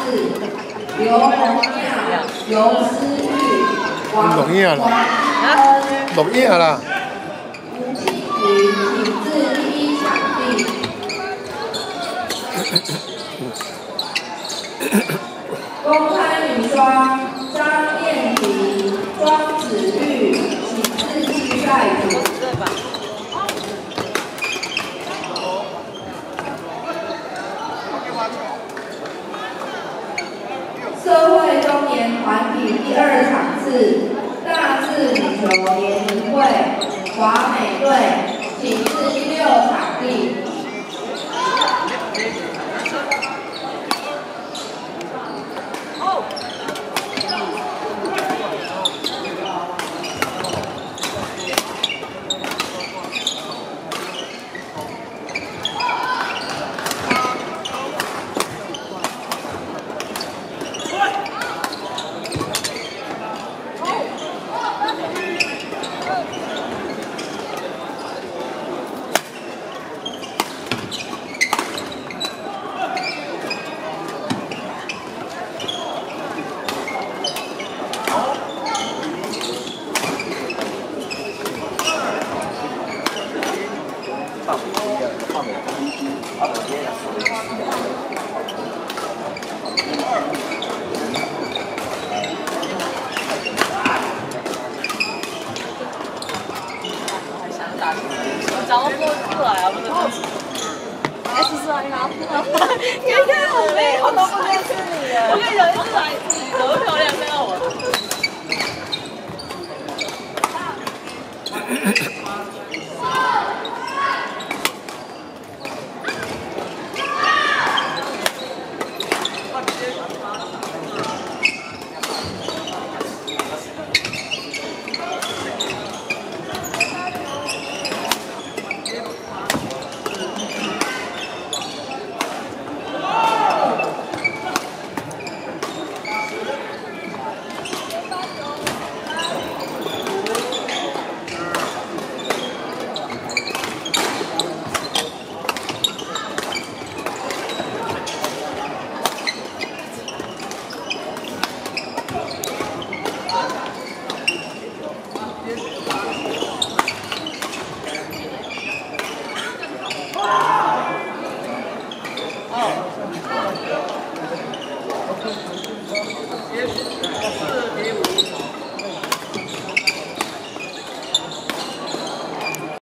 字刘荣耀、游思玉、王恩、 录影啦。 吴庆宇，请至第一场地。公开女双张燕婷、庄子玉，请至季赛组。社会中年团体第2场次，大字羽球联谊会华美队，请至第6场地。 找不出来啊，不能。S 帅吗？你看我没有，我都不认识你了。我跟有一次来，你多漂亮，看到我。